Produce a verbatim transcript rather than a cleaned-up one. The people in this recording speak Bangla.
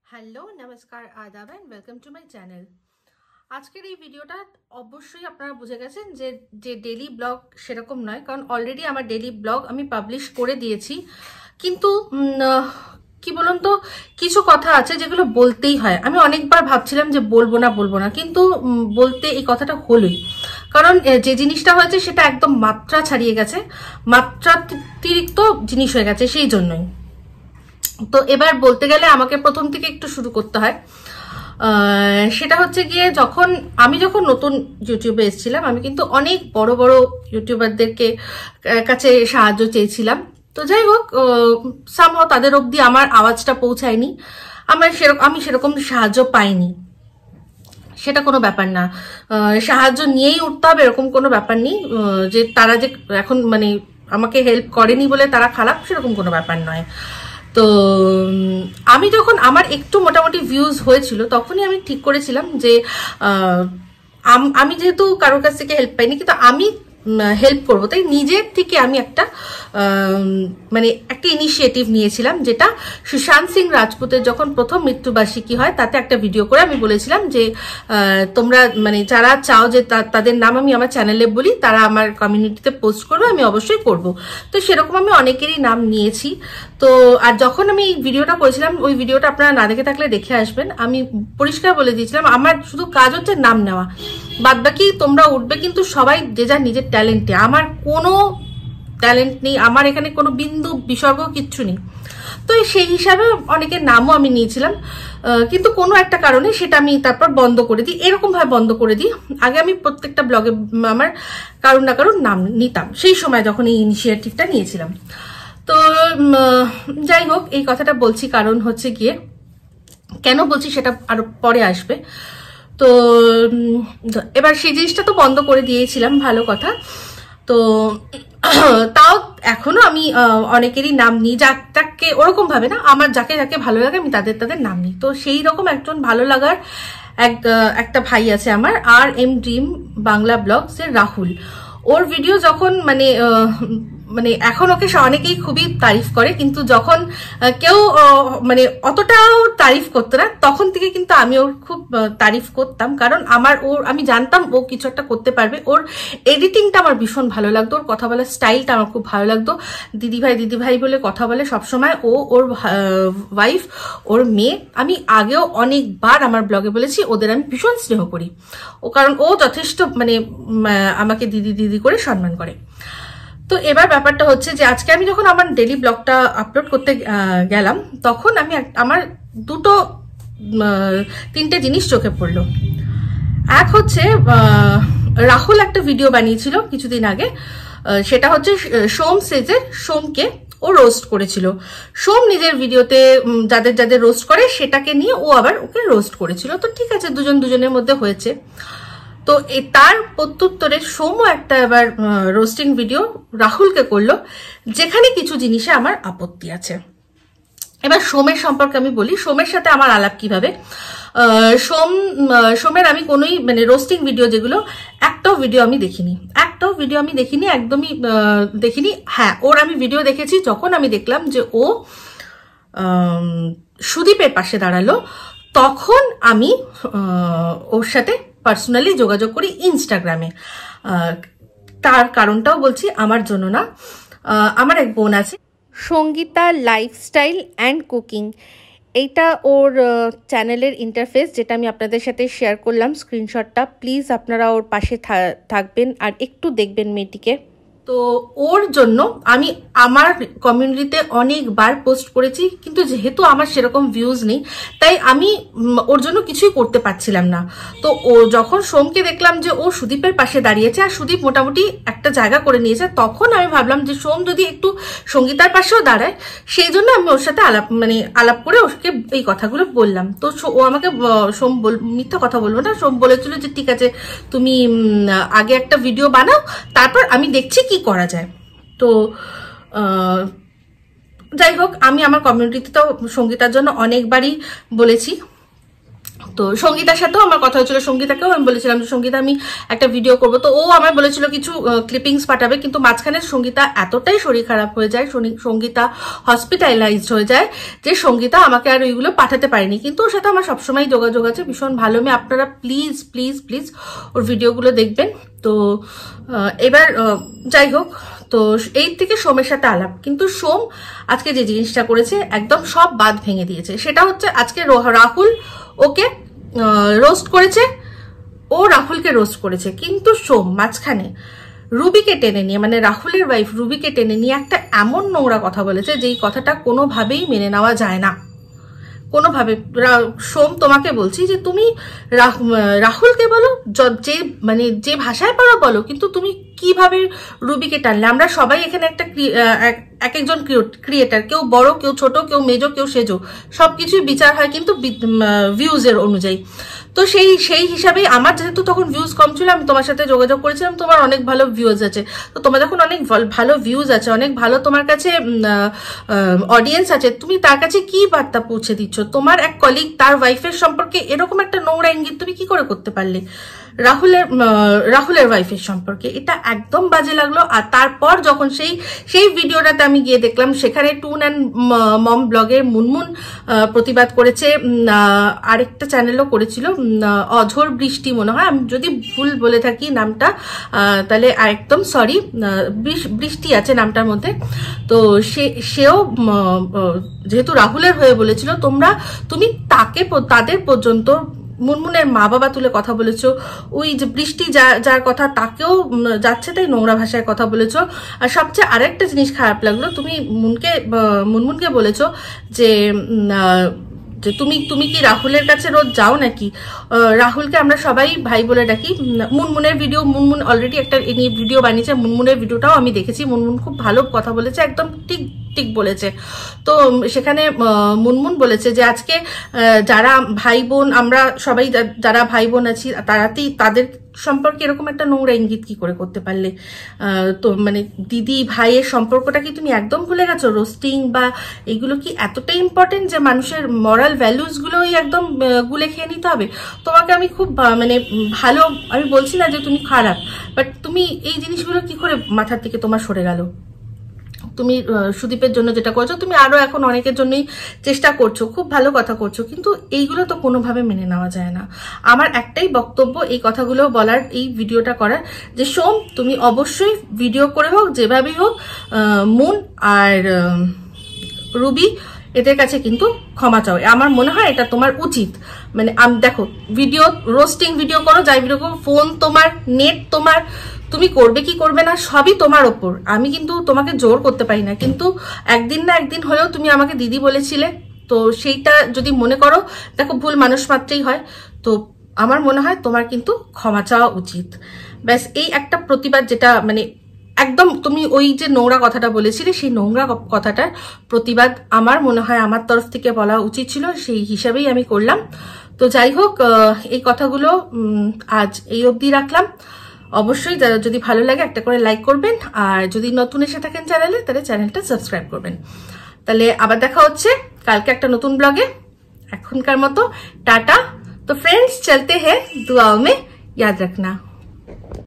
হ্যালো নমস্কার আদাব and welcome to my channel. আজকের এই ভিডিওটা অবশ্যই আপনারা বুঝে গেছেন যে যে ডেইলি ব্লগ সেরকম নয়, কারণ অলরেডি আমার ডেইলি ব্লগ আমি পাবলিশ করে দিয়েছি। কিন্তু কি বলুন তো, কিছু কথা আছে যেগুলো বলতেই হয়। আমি অনেকবার ভাবছিলাম যে বলবো না বলবো না, কিন্তু বলতে এই কথাটা হলোই, কারণ যে জিনিসটা হয়েছে সেটা একদম মাত্রা ছাড়িয়ে গেছে, মাত্রাতিরিক্ত জিনিস হয়ে গেছে, সেই জন্যই। তো এবার বলতে গেলে আমাকে প্রথম থেকে একটু শুরু করতে হয়। সেটা হচ্ছে গিয়ে, যখন আমি যখন নতুন ইউটিউবে এসেছিলাম, আমি কিন্তু অনেক বড় বড় ইউটিউবারদেরকে কাছে সাহায্য চেয়েছিলাম। তো যাই হোক, সামহাও তাদের অবধি আমার আওয়াজটা পৌঁছায়নি, আমার সেরকম আমি সেরকম সাহায্য পাইনি। সেটা কোনো ব্যাপার না, সাহায্য নিয়েই উঠতে হবে এরকম কোনো ব্যাপার নেই। যে তারা যে এখন মানে আমাকে হেল্প করেনি বলে তারা খারাপ, সেরকম কোনো ব্যাপার নয়। তো আমি যখন আমার একটু মোটামুটি ভিউজ হয়েছিল, তখনই আমি ঠিক করেছিলাম যে আমি যেহেতু কারোর কাছ থেকে হেল্প পাইনি, কিন্তু আমি হেল্প করবো, তাই নিজের থেকে আমি একটা মানে একটা ইনিশিয়েটিভ নিয়েছিলাম, যেটা সুশান্ত সিং রাজপুতের যখন প্রথম মৃত্যুবার্ষিকী হয় তাতে একটা ভিডিও করে আমি বলেছিলাম যে তোমরা মানে যারা চাও যে তাদের নাম আমি আমার চ্যানেলে বলি, তারা আমার কমিউনিটিতে পোস্ট করবে, আমি অবশ্যই করব। তো সেরকম আমি অনেকেরই নাম নিয়েছি। তো আর যখন আমি এই ভিডিওটা করেছিলাম, ওই ভিডিওটা আপনারা না দেখে থাকলে দেখে আসবেন। আমি পরিষ্কার বলে দিয়েছিলাম আমার শুধু কাজ হচ্ছে নাম নেওয়া, বাদ বাকি তোমরা উঠবে কিন্তু সবাই যে যার নিজের ট্যালেন্টে। আমার কোনো ট্যালেন্ট নেই, আমার এখানে কোনো বিন্দু বিসর্গ কিচ্ছু নেই। তো সেই হিসাবে অনেকের নামও আমি নিয়েছিলাম, কিন্তু কোনো একটা কারণে সেটা আমি তারপর বন্ধ করে দিই। এরকম ভাবে বন্ধ করে দিই, আগে আমি প্রত্যেকটা ব্লগে আমার কারুর না কারুর নাম নিতাম সেই সময় যখন এই ইনিশিয়েটিভটা নিয়েছিলাম। তো যাই হোক, এই কথাটা বলছি কারণ হচ্ছে গিয়ে, কেন বলছি সেটা আরো পরে আসবে। তো এবার সেই জিনিসটা তো বন্ধ করে দিয়েছিলাম, ভালো কথা। তো তাও এখনো আমি অনেকেরই নাম নিই, যাকে ওরকম ভাবে না, আমার যাকে যাকে ভালো লাগে আমি তাদের তাদের নাম নিই। তো সেই রকম একজন ভালো লাগার এক একটা ভাই আছে আমার, আর এম ড্রিম বাংলা ব্লগস এর রাহুল। ওর ভিডিও যখন মানে মানে এখন ওকে অনেকেই খুবই তারিফ করে, কিন্তু যখন কেউ মানে অতটাও তারিফ করতো না, তখন থেকে কিন্তু আমি ওর খুব তারিফ করতাম, কারণ আমার ওর আমি জানতাম ও কিছু একটা করতে পারবে। ওর এডিটিংটা আমার ভীষণ ভালো লাগতো, ওর কথা বলার স্টাইলটা আমার খুব ভালো লাগতো। দিদিভাই দিদিভাই বলে কথা বলে সবসময় ও, ওর ওয়াইফ, ওর মেয়ে। আমি আগেও অনেকবার আমার ব্লগে বলেছি ওদের আমি ভীষণ স্নেহ করি, ও কারণ ও যথেষ্ট মানে আমাকে দিদি দিদি করে সম্মান করে। তো এবার ব্যাপারটা হচ্ছে যে আজকে আমি যখন আমার ডেইলি ব্লগটা আপলোড করতে গেলাম, তখন আমি আমার দুটো তিনটে জিনিস চোখে পড়লো। এক হচ্ছে রাহুল একটা ভিডিও বানিয়েছিল কিছুদিন আগে, সেটা হচ্ছে সোম সেজের সোমকে ও রোস্ট করেছিল। সোম নিজের ভিডিওতে যাদের যাদের রোস্ট করে সেটাকে নিয়ে ও আবার ওকে রোস্ট করেছিল। তো ঠিক আছে, দুজন দুজনের মধ্যে হয়েছে। তো তার প্রত্যুত্তরে সোমও একটা এবার রোস্টিং ভিডিও রাহুলকে করলো, যেখানে কিছু জিনিসে আমার আপত্তি আছে। এবার সোমের সম্পর্কে আমি বলি, সোমের সাথে আমার আলাপ কিভাবে। সোম সোমের আমি কোনোই মানে রোস্টিং ভিডিও যেগুলো, একটাও ভিডিও আমি দেখিনি, একটাও ভিডিও আমি দেখিনি, একদমই দেখিনি। হ্যাঁ, ওর আমি ভিডিও দেখেছি যখন আমি দেখলাম যে ও সুদীপের পাশে দাঁড়ালো, তখন আমি ওর সাথে পার্সোনালি যোগাযোগ করি ইনস্টাগ্রামে। তার কারণটাও বলছি, আমার জন্য না, আমার এক বোন আছে সঙ্গীতা লাইফস্টাইল অ্যান্ড কুকিং, এইটা ওর চ্যানেলের ইন্টারফেস, যেটা আমি আপনাদের সাথে শেয়ার করলাম স্ক্রিনশটটা। প্লিজ আপনারা ওর পাশে থাকবেন আর একটু দেখবেন মেয়েটিকে। তো ওর জন্য আমি আমার কমিউনিটিতে অনেকবার পোস্ট করেছি, কিন্তু যেহেতু আমার সেরকম ভিউজ নেই, তাই আমি ওর জন্য কিছুই করতে পারছিলাম না। তো ও যখন সোমকে দেখলাম যে ও সুদীপের পাশে দাঁড়িয়েছে আর সুদীপ মোটামুটি একটা জায়গা করে নিয়েছে, তখন আমি ভাবলাম যে সোম যদি একটু সঙ্গীতার পাশেও দাঁড়ায়, সেই জন্য আমি ওর সাথে আলাপ মানে আলাপ করে ওকে এই কথাগুলো বললাম। তো ও আমাকে সোম বল মিথ্যা কথা বলবো না, সোম বলেছিল যে ঠিক আছে তুমি আগে একটা ভিডিও বানাও, তারপর আমি দেখছি কি করা যায়। তো যাই হোক, আমি আমার কমিউনিটিতে তো সঙ্গীতার জন্য অনেকবারই বলেছি তো সঙ্গীতার সাথেও আমার কথা হয়েছিল, সঙ্গীতাকেও আমি বলেছিলাম যে সঙ্গীতা আমি একটা ভিডিও করবো, তো ও আমার বলেছিল কিছু ক্লিপিংস পাঠাবে, কিন্তু মাঝখানে সঙ্গীতা এতটাই শরীর খারাপ হয়ে যায়, সঙ্গীতা হসপিটালাইজড হয়ে যায় যে সঙ্গীতা আমাকে আর ওইগুলো পাঠাতে পারেনি। কিন্তু ওর সাথে আমার সবসময় যোগাযোগ আছে, ভীষণ ভালো মেয়ে। আপনারা প্লিজ প্লিজ প্লিজ ওর ভিডিওগুলো দেখবেন। তো এবার যাই হোক, তো এই থেকে সোমের সাথে আলাপ, কিন্তু সোম আজকে যে জিনিসটা করেছে একদম সব বাদ ভেঙে দিয়েছে। সেটা হচ্ছে আজকে রাহুল ওকে রোস্ট করেছে, ও রাহুলকে রোস্ট করেছে, কিন্তু সোম মাঝখানে রুবিকে টেনে নিয়ে, মানে রাহুলের ওয়াইফ রুবিকে টেনে নিয়ে একটা এমন নোংরা কথা বলেছে যেই কথাটা কোনোভাবেই মেনে নেওয়া যায় না, কোনোভাবে। সোম তোমাকে বলছি যে তুমি রাহুলকে বলো যে মানে যে ভাষায় পারো বলো, কিন্তু তুমি কিভাবে রুবিকে টানলে? আমরা সবাই এখানে একটা এক একজন ক্রিয়েটার, কেউ বড়, কেউ ছোট, কেউ মেজো, কেউ সেজো, সবকিছুই বিচার হয় কিন্তু ভিউজের অনুযায়ী। তো সেই সেই হিসাবে আমার যেহেতু তখন ভিউজ কম ছিল, আমি তোমার সাথে যোগাযোগ করেছিলাম, তোমার অনেক ভালো ভিউজ আছে। তো তোমার যখন অনেক ভালো ভিউজ আছে, অনেক ভালো তোমার কাছে অডিয়েন্স আছে, তুমি তার কাছে কি বার্তা পৌঁছে দিচ্ছ? তোমার এক কলিগ তার ওয়াইফের সম্পর্কে এরকম একটা নোংরা ইঙ্গিত তুমি কি করে করতে পারলে রাহুলের রাহুলের ওয়াইফের সম্পর্কে? এটা একদম বাজে লাগলো। আর তারপর যখন সেই সেই ভিডিওটাতে আমি গিয়ে দেখলাম, সেখানে টুন অ্যান্ড মম ব্লগের মুনমুন প্রতিবাদ করেছে, আরেকটা চ্যানেলও করেছিল, অঝোর বৃষ্টি মনে হয়, আমি যদি ভুল বলে থাকি নামটা তাহলে একদম সরি, বৃষ্টি আছে নামটার মধ্যে। তো সে সেও যেহেতু রাহুলের হয়ে বলেছিল, তোমরা তুমি তাকে তাদের পর্যন্ত মুনমুনের মা বাবা তুলে কথা বলেছো, ওই যে বৃষ্টি যা যার কথা তাকেও যাচ্ছে তাই নোংরা ভাষায় কথা বলেছো। আর সবচেয়ে আরেকটা জিনিস খারাপ লাগলো, তুমি মুনকে মুনমুনকে বলেছো যে তুমি তুমি কি রাহুলের কাছে রোজ যাও নাকি? রাহুলকে আমরা সবাই ভাই বলে ডাকি। মুনমুনের ভিডিও, মুনমুন অলরেডি একটা ভিডিও বানিয়েছে, মুনমুনের ভিডিওটাও আমি দেখেছি, মুনমুন খুব ভালো কথা বলেছে, একদম ঠিক ঠিক বলেছে। তো সেখানে মুনমুন বলেছে যে আজকে যারা ভাই বোন, আমরা সবাই যারা ভাই বোন আছি, তারাতেই তাদের সম্পর্কে এরকম একটা নোংরা ইঙ্গিত কি করে করতে পারলে? তো মানে দিদি ভাইয়ের সম্পর্কটা কি তুমি একদম ভুলে গেছো? রোস্টিং বা এগুলো কি এতটাই ইম্পর্টেন্ট যে মানুষের মরাল ভ্যালুস গুলোই একদম গুলে খেয়ে নিতে হবে? তোমাকে আমি খুব মানে ভালো, আমি বলছি না যে তুমি খারাপ, বাট তুমি এই জিনিসগুলো কি করে মাথার থেকে তোমার সরে গেল? তুমি সুদীপের জন্য যেটা করছো, তুমি আরো এখন অনেকের জন্যই চেষ্টা করছো, খুব ভালো কথা করছো, কিন্তু এইগুলো তো কোনোভাবে মেনে নেওয়া যায় না। আমার একটাই বক্তব্য এই কথাগুলো বলার, এই ভিডিওটা করার, যে সোম তুমি অবশ্যই ভিডিও করে হোক, যেভাবেই হোক, মুন আর রুবি এদের কাছে কিন্তু ক্ষমা চাও। আমার মনে হয় এটা তোমার উচিত। মানে দেখো, ভিডিও রোস্টিং ভিডিও করো, যাই ভিডিও করো, ফোন তোমার, নেট তোমার, তুমি করবে কি করবে না সবই তোমার ওপর। আমি কিন্তু তোমাকে জোর করতে পারি না, কিন্তু একদিন না একদিন হলেও তুমি আমাকে দিদি বলেছিলে, তো সেইটা যদি মনে করো, দেখো ভুল মানুষ মাত্রেই হয়, তো আমার মনে হয় তোমার কিন্তু ক্ষমা চাওয়া উচিত। ব্যাস এই একটা প্রতিবাদ, যেটা মানে একদম তুমি ওই যে নোংরা কথাটা বলেছিলে, সেই নোংরা কথাটার প্রতিবাদ আমার মনে হয় আমার তরফ থেকে বলা উচিত ছিল, সেই হিসাবেই আমি করলাম। তো যাই হোক, এই কথাগুলো আজ এই অবধি রাখলাম। অবশ্যই যদি ভালো লাগে একটা করে লাইক করবেন, আর যদি নতুন এসে থাকেন চ্যানেলে, তাহলে চ্যানেলটা সাবস্ক্রাইব করবেন। তাহলে আবার দেখা হচ্ছে কালকে একটা নতুন ব্লগে। এখনকার মতো টাটা। তো फ्रेंड्स चलते हैं, दुआओं में याद रखना।